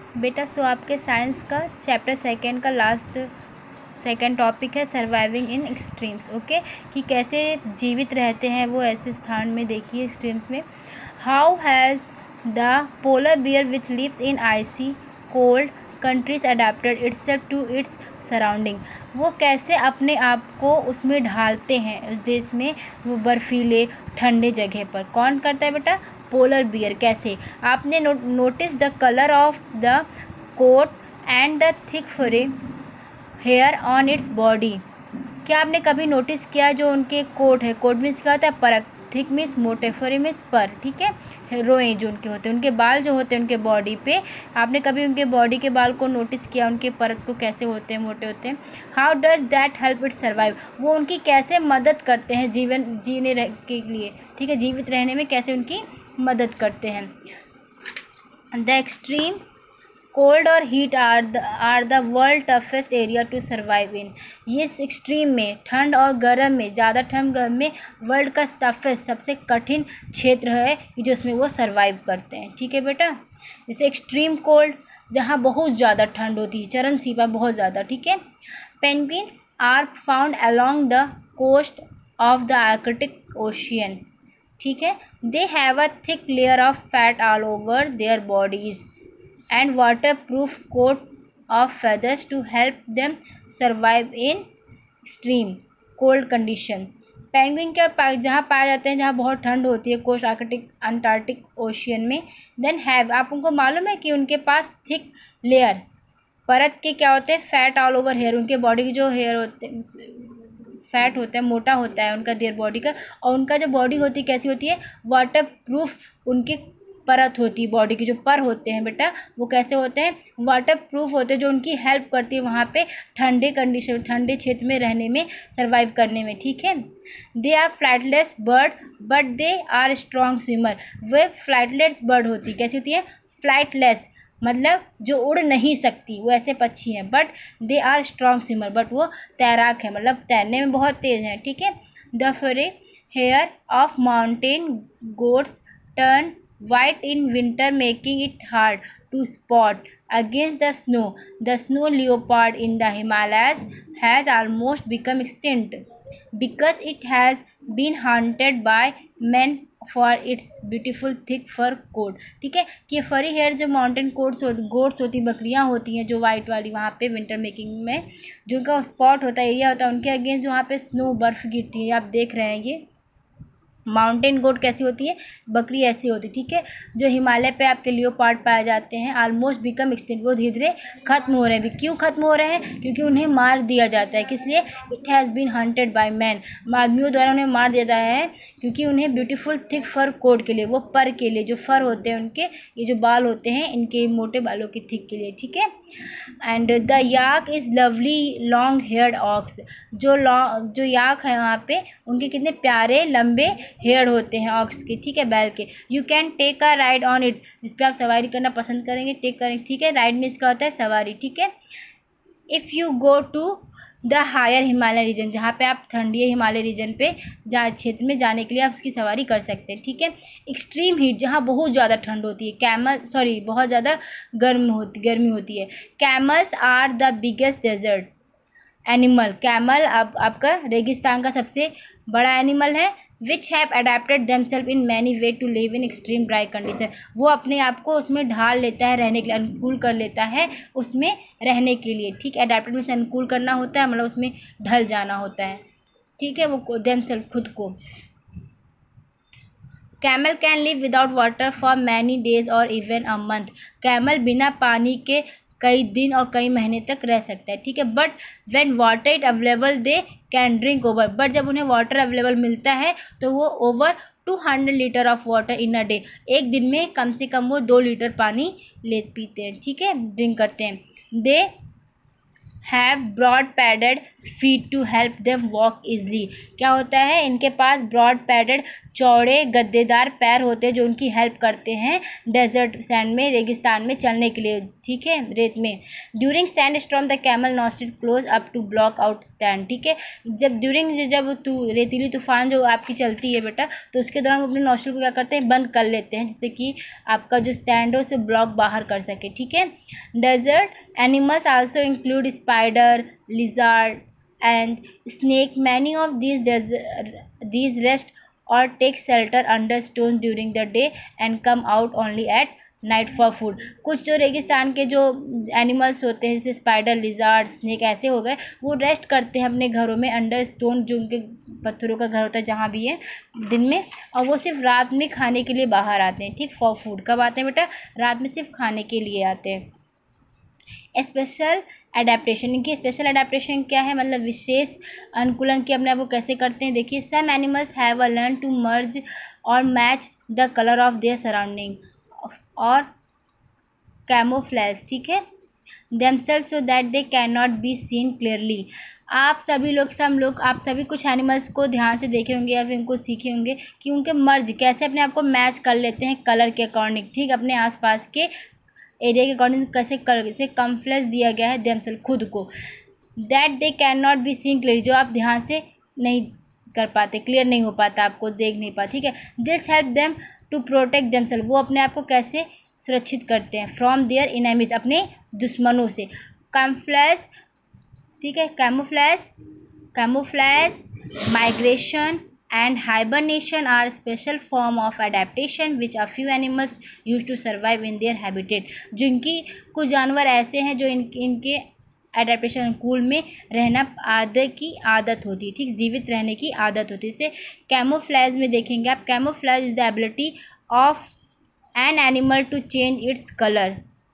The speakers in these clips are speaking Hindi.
बेटा सो आपके साइंस का चैप्टर सेकेंड का लास्ट सेकेंड टॉपिक है सर्वाइविंग इन एक्सट्रीम्स। ओके, कि कैसे जीवित रहते हैं वो ऐसे स्थान में, देखिए एक्सट्रीम्स में। How has the polar bear which lives in icy cold countries adapted itself to its surrounding. वो कैसे अपने आप को उसमें ढालते हैं, उस देश में, वो बर्फीले ठंडे जगह पर। कौन करता है बेटा? Polar bear. कैसे? आपने notice the colour of the coat and the thick furry hair on its body. क्या आपने कभी नोटिस किया जो उनके कोट है, कोट मीन्स क्या होता है? परक, थिक मीन्स मोटे, फरे मीन्स पर, ठीक है, रोए जो उनके होते हैं, उनके बाल जो होते हैं उनके बॉडी पे, आपने कभी उनके बॉडी के बाल को नोटिस किया, उनके परत को कैसे होते हैं, मोटे होते हैं? How does that help it survive. वो उनकी कैसे मदद करते हैं जीवन जीने के लिए, ठीक है, जीवित रहने में कैसे उनकी मदद करते हैं। द एक्सट्रीम कोल्ड और heat are the world toughest area to survive in. ये एक्सट्रीम में, ठंड और गर्म में, ज़्यादा ठंड गर्म में वर्ल्ड का टफेस्ट, सबसे कठिन क्षेत्र है जो उसमें वो सर्वाइव करते हैं, ठीक है बेटा। जैसे एक्सट्रीम कोल्ड, जहाँ बहुत ज़्यादा ठंड होती है, चरम सीमा बहुत ज़्यादा, ठीक है। Penguins are found along the coast of the Arctic ocean, ठीक है। They have a thick layer of fat all over their bodies and waterproof coat of feathers to help them survive in extreme cold condition। Penguin क्या जहाँ पाए जाते हैं, जहाँ बहुत ठंड होती है, कोस्ट आर्कटिक अंटार्कटिक ओशियन में। देन हैव, आप उनको मालूम है कि उनके पास थिक लेयर, परत के क्या होते हैं? फैट ऑल ओवर हेयर, उनके बॉडी के जो हेयर होते हैं, फैट होता है, मोटा होता है उनका देयर बॉडी का। और उनका जो बॉडी होती है कैसी होती है? वाटर प्रूफ, उनकी परत होती है, बॉडी के जो पर होते हैं बेटा वो कैसे होते हैं? वाटर प्रूफ होते हैं, जो उनकी हेल्प करती है वहाँ पे ठंडे कंडीशन, ठंडे क्षेत्र में रहने में, सर्वाइव करने में, ठीक है। They are flightless bird but they are strong swimmer. वे फ्लाइटलेस बर्ड होती, कैसी होती है? फ्लाइटलेस, मतलब जो उड़ नहीं सकती, वो ऐसे पक्षी हैं। But they are strong swimmer, but वो तैराक है, मतलब तैरने में बहुत तेज़ हैं, ठीक है। The furry hair of mountain goats turn white in winter, making it hard to spot against the snow. The snow leopard in the Himalayas has almost become extinct because it has been hunted by men for its beautiful thick fur coat, ठीक है। कि फरी हेयर जो माउंटेन गोट्स होती, बकरियां होती हैं जो वाइट वाली, वहाँ पे विंटर मेकिंग में जो उनका स्पॉट होता है, एरिया होता है, उनके अगेंस्ट जो वहाँ पे स्नो, बर्फ़ गिरती है, आप देख रहे हैं। ये माउंटेन गोट कैसी होती है? बकरी ऐसी होती है, ठीक है। जो हिमालय पे आपके लियोपार्ड पाए जाते हैं, ऑलमोस्ट बिकम एक्सटिंक्ट, वो धीरे धीरे खत्म हो रहे हैं। क्यों खत्म हो रहे हैं? क्योंकि उन्हें मार दिया जाता है। किस लिए? It has been hunted by man, आदमियों द्वारा उन्हें मार दिया जाता है, क्योंकि उन्हें ब्यूटीफुल थिक फर कोट के लिए, वो पर के लिए, जो फर होते हैं उनके, ये जो बाल होते हैं इनके मोटे बालों के थिक के लिए, ठीक है। And the yak is lovely long haired ox. जो याक है वहाँ पे, उनके कितने प्यारे लंबे हेयर होते हैं ऑक्स के, ठीक है, बैल के। You can take a ride on it, जिस पे आप सवारी करना पसंद करेंगे, टेक करेंगे, ठीक है। राइड मीन्स क्या होता है? सवारी, ठीक है। If you go to the higher Himalaya region, जहाँ पे आप ठंडी हिमालय रीजन पे, जहाँ क्षेत्र में जाने के लिए आप उसकी सवारी कर सकते हैं, ठीक है। एक्सट्रीम हीट, जहाँ बहुत ज़्यादा ठंड होती है, बहुत ज़्यादा गर्मी होती है। Camels are the biggest desert animal. Camel आपका रेगिस्तान का सबसे बड़ा एनिमल है। Which have adapted themselves in many way to live in extreme dry condition. वो अपने आप को उसमें ढाल लेता है, रहने के लिए अनुकूल कर लेता है उसमें रहने के लिए, ठीक है। अडेप्टेड में से अनुकूल करना होता है, मतलब उसमें ढल जाना होता है, ठीक है, वो देमसेल्फ, खुद को। Camel can live without water for many days और इवन अ मंथ। कैमल बिना पानी के कई दिन और कई महीने तक रह सकता है, ठीक है। But when water it available they can drink over. But जब उन्हें वाटर अवेलेबल मिलता है तो वो over 200 litre of water in a day, एक दिन में कम से कम वो 2 लीटर पानी पीते हैं, ठीक है, ड्रिंक करते हैं। They have broad padded feet to help them walk easily. क्या होता है, इनके पास ब्रॉड पैडेड चौड़े गद्देदार पैर होते हैं जो उनकी हेल्प करते हैं डेजर्ट सैंड में, रेगिस्तान में चलने के लिए, ठीक है, रेत में। During sand storm the camel nostril close up to block out sand, ठीक है, जब रेतीली तूफान जो आपकी चलती है बेटा, तो उसके दौरान वो अपने नॉस्ट्रिल को क्या करते हैं, बंद कर लेते हैं, जिससे कि आपका जो स्टैंड है उसे ब्लॉक बाहर कर सके, ठीक है। Desert animals also include spider, lizard and snake. Many of these rest or take shelter under stones during the day and come out only at night for food. कुछ जो रेगिस्तान के जो एनिमल्स होते हैं जैसे स्पाइडर, लिजार्ड, स्नेक ऐसे हो गए, वो रेस्ट करते हैं अपने घरों में अंडर स्टोन, जो उनके पत्थरों का घर होता है जहाँ भी है दिन में, और वो सिर्फ रात में खाने के लिए बाहर आते हैं, ठीक, फॉर फूड। कब आते हैं बेटा, रात में सिर्फ खाने के लिए आते हैं। स्पेशल एडेप्टेशन, इनकी स्पेशल एडेप्टेशन क्या है, मतलब विशेष अनुकूलन की अपने आप को कैसे करते हैं, देखिए। Some animals have learn to merge or match the colour of their surrounding or camouflage, ठीक है, themselves so that they can not be seen clearly. आप सभी कुछ एनिमल्स को ध्यान से देखे होंगे या फिर उनको सीखे होंगे कि उनके मर्ज कैसे अपने आप को मैच कर लेते हैं कलर के अकॉर्डिंग, ठीक, अपने आसपास के एरिया के अकॉर्डिंग कैसे कम्फ्लेक्स दिया गया है देमसेल्फ खुद को, that they can not be seen clear, जो आप ध्यान से नहीं कर पाते, क्लियर नहीं हो पाता, आपको देख नहीं पाते, ठीक है। This help them to protect themself, वो अपने आप को कैसे सुरक्षित करते हैं, फ्रॉम देयर इनेमीज, अपने दुश्मनों से। कैमोफ्लेज, ठीक है, camouflage, migration and hibernation are special form of adaptation which a few animals use to survive in their habitat। जिनकी कुछ जानवर ऐसे हैं जो इनके एडेप्टेशन अनुकूल में रहना की आदत होती है, ठीक, जीवित रहने की आदत होती है। इसे कैमोफ्लेज में देखेंगे आप, camouflage is the ability of an animal to change its colour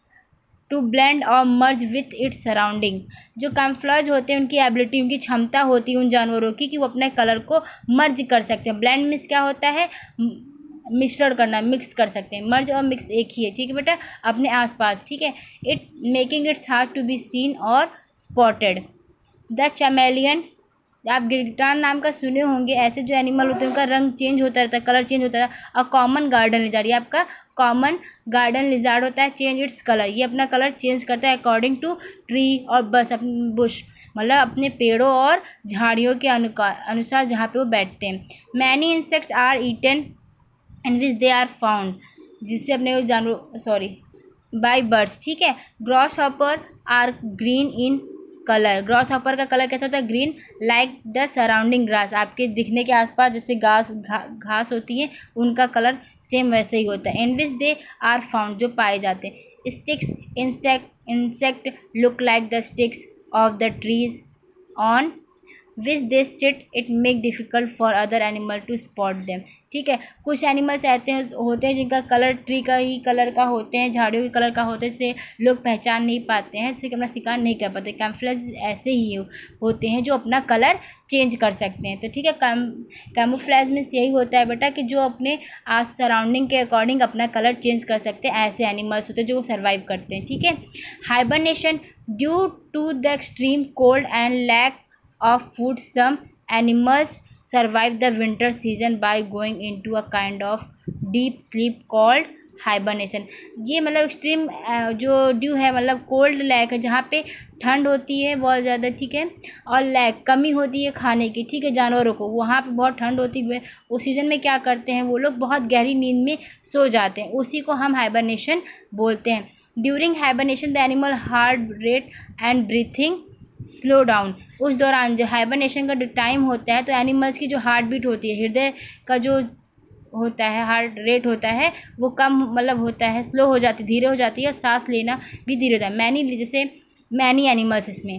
to blend or merge with its surrounding. जो कैमफ्लेज होते हैं उनकी एबिलिटी, उनकी क्षमता होती है उन जानवरों की कि वो अपने कलर को मर्ज कर सकते हैं। ब्लेंड मीन्स क्या होता है, मिश्रण करना, मिक्स कर सकते हैं, मर्ज और मिक्स एक ही है, ठीक है बेटा, अपने आसपास, ठीक है। It making its hard to be seen or spotted. The chameleon, आप गिरगिटान नाम का सुने होंगे, ऐसे जो एनिमल होते हैं उनका रंग चेंज होता रहता है, कलर चेंज होता है। और कॉमन गार्डन लिजार्ड, ये आपका कॉमन गार्डन लिजार्ड होता है, चेंज इट्स कलर, ये अपना कलर चेंज करता है according to tree or bush, मतलब अपने पेड़ों और झाड़ियों के अनुसार जहाँ पे वो बैठते हैं। Many insects are eaten in which they are found, जिससे अपने जानवर बाय बर्ड्स, ठीक है। Grasshopper are green in colour, grasshopper का कलर कैसा होता है, green, like the surrounding grass, आपके दिखने के आसपास जैसे घास होती है उनका कलर सेम वैसे ही होता है। इन विच दे आर फाउंड, जो पाए जाते हैं। Sticks, insect look like the sticks of the trees on which they sit, it make difficult for other animal to spot them, ठीक है। कुछ एनिमल्स होते हैं जिनका कलर ट्री का ही कलर का होते हैं, झाड़ियों के कलर का होते हैं, इससे लोग पहचान नहीं पाते हैं, इससे अपना शिकार नहीं कर पाते। कैमफ्लेज ऐसे ही होते हैं जो अपना कलर चेंज कर सकते हैं, तो ठीक है। कैमोफ्लेज मीन्स यही होता है बेटा कि जो अपने आस सराउंडिंग के अकॉर्डिंग अपना कलर चेंज कर सकते हैं, ऐसे एनिमल्स होते हैं जो सर्वाइव करते हैं, ठीक है। Hibernation, due to the extreme cold and lack of food, some animals survive the winter season by going into a kind of deep sleep called hibernation। ये मतलब एक्सट्रीम जो ड्यू है, मतलब कोल्ड लैक है, जहाँ पे ठंड होती है बहुत ज़्यादा, ठीक है, और लैक कमी होती है खाने की, ठीक है, जानवरों को, वहाँ पे बहुत ठंड होती है, उस सीज़न में क्या करते हैं वो लोग, बहुत गहरी नींद में सो जाते हैं, उसी को हम हाइबरनेशन बोलते हैं। During hibernation the animal heart rate and breathing slow down, उस दौरान जो हाइबरनेशन का टाइम होता है तो एनिमल्स की जो हार्ट बीट होती है, हृदय का जो होता है हार्ट रेट होता है वो कम, मतलब होता है, स्लो हो जाती, धीरे हो जाती है, और सांस लेना भी धीरे होता है। मैनी एनिमल्स, इसमें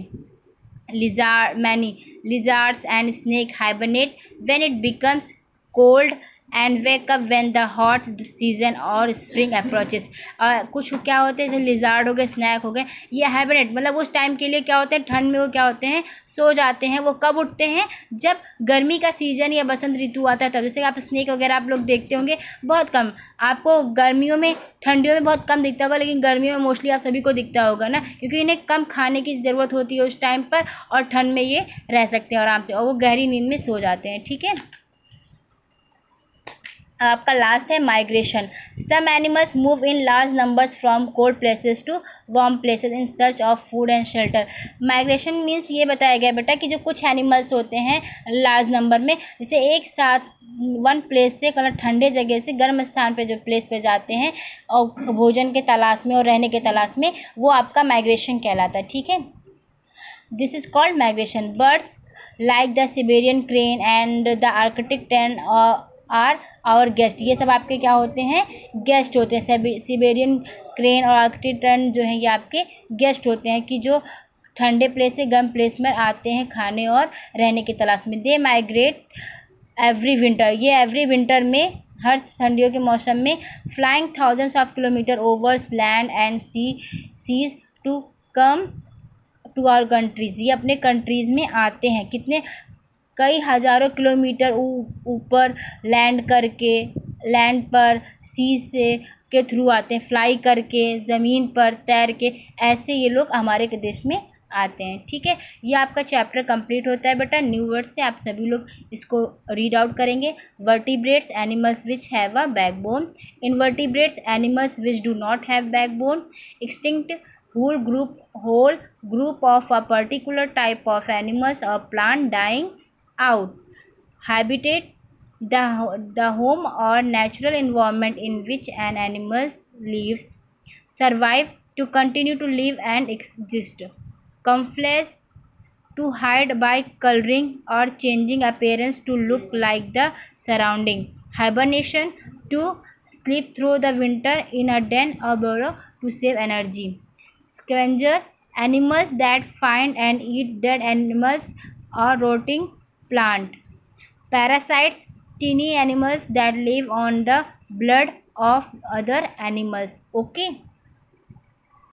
lizards and snake hibernate when it becomes cold and wake up when the hot season or spring approaches. कुछ क्या होते हैं जैसे लिजार्ड हो गए, स्नैक हो गए, ये हाइबरनेट मतलब उस टाइम के लिए क्या होते हैं, ठंड में वो क्या होते हैं, सो जाते हैं। वो कब उठते हैं, जब गर्मी का सीजन या बसंत ऋतु आता है तब। जैसे आप स्नैक वगैरह आप लोग देखते होंगे बहुत कम, आपको गर्मियों में ठंडियों में बहुत कम दिखता होगा, लेकिन गर्मियों में मोस्टली आप सभी को दिखता होगा ना, क्योंकि इन्हें कम खाने की ज़रूरत होती है उस टाइम पर, और ठंड में ये रह सकते हैं आराम से, और वो गहरी नींद में सो जाते हैं। ठीक है, आपका लास्ट है migration. Some animals move in large numbers from cold places to warm places in search of food and shelter. Migration means ये बताया गया बेटा कि जो कुछ एनिमल्स होते हैं लार्ज नंबर में, जैसे एक साथ वन प्लेस से मतलब ठंडे जगह से गर्म स्थान पे जो प्लेस पे जाते हैं और भोजन के तलाश में और रहने के तलाश में, वो आपका माइग्रेशन कहलाता है। ठीक है, this is called migration. Birds like the Siberian crane and the Arctic tern are our guest. ये सब आपके क्या होते हैं, गेस्ट होते हैं। सिबेरियन क्रेन और आर्कटिक टर्न जो है ये आपके गेस्ट होते हैं, कि जो ठंडे प्लेस से गर्म प्लेस में आते हैं खाने और रहने की तलाश में। They migrate every winter. ये एवरी विंटर में, हर ठंडियों के मौसम में, flying thousands of kilometre overs land and seas to come to our countries. ये अपने कंट्रीज़ में आते हैं, कितने, कई हज़ारों किलोमीटर ऊपर लैंड करके, लैंड पर सी से के थ्रू आते हैं, फ्लाई करके, ज़मीन पर तैर के, ऐसे ये लोग हमारे देश में आते हैं। ठीक है, ये आपका चैप्टर कंप्लीट होता है बेटा। न्यू वर्ड से आप सभी लोग इसको रीड आउट करेंगे। Vertebrates animals which have a backbone, invertebrates animals which do not have backbone, extinct whole group of a particular type of animals or plant dying out. Habitat, the home or natural environment in which an animal lives. Survive, to continue to live and exist. Camouflage, to hide by coloring or changing appearance to look like the surrounding. Hibernation, to sleep through the winter in a den or burrow to save energy. Scavenger, animals that find and eat dead animals or rotting plant. Parasites, teeny animals that live on the blood of other animals. Okay.